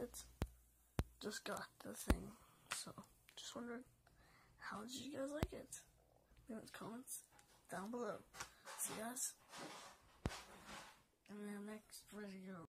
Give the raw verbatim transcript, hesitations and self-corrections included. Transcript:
it. Just got the thing, so just wondered, how did you guys like it? Leave in the comments down below. See you guys in the next video.